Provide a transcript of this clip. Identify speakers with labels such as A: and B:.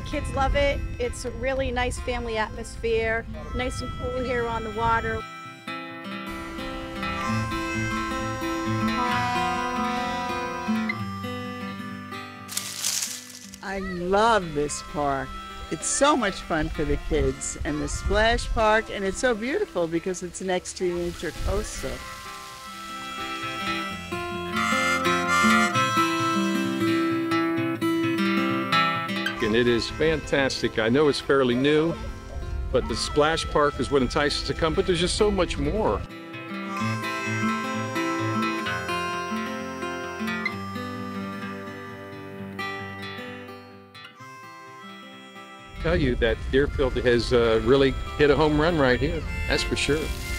A: The kids love it. It's a really nice family atmosphere, nice and cool here on the water.
B: I love this park. It's so much fun for the kids, and the splash park, and it's so beautiful because it's next to the Intercoastal.
C: And it is fantastic. I know it's fairly new, but the splash park is what entices to come, but there's just so much more. Tell you that Deerfield has really hit a home run right here. That's for sure.